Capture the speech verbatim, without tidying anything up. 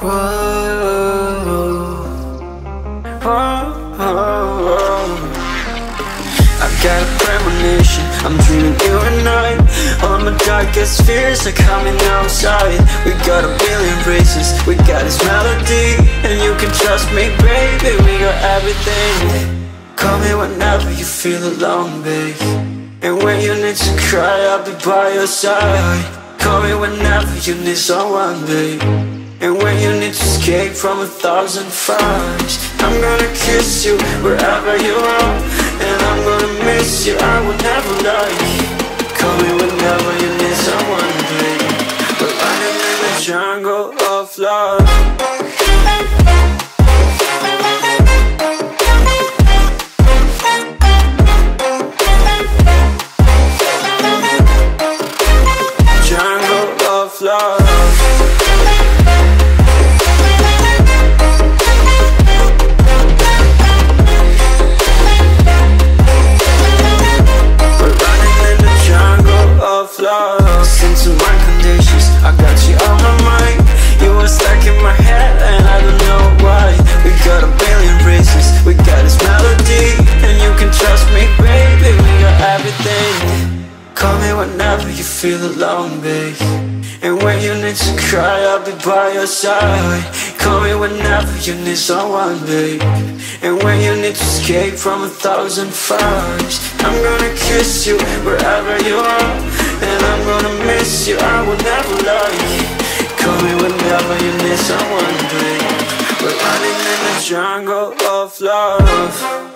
Whoa, whoa, whoa. I got a premonition, I'm dreaming you and I. All my darkest fears are coming outside. We got a billion races, we got this melody, and you can trust me, baby, we got everything. Call me whenever you feel alone, babe, and when you need to cry, I'll be by your side. Call me whenever you need someone, babe, and when you need to escape from a thousand fires. I'm gonna kiss you wherever you are, and I'm gonna miss you, I will never lie. Call me whenever you need someone, babe. We're running in the jungle of love. Love. We're running in the jungle of love. Listen to my conditions, I got you on my mind. You were stuck in my head and I don't know why. We got a billion races, we got this melody, and you can trust me, baby, we got everything. Call me whenever you feel alone, babe, and when you need to cry, I'll be by your side. Call me whenever you need someone, babe, and when you need to escape from a thousand fires. I'm gonna kiss you wherever you are, and I'm gonna miss you, I will never lie. Call me whenever you need someone, babe. We're running in the jungle of love.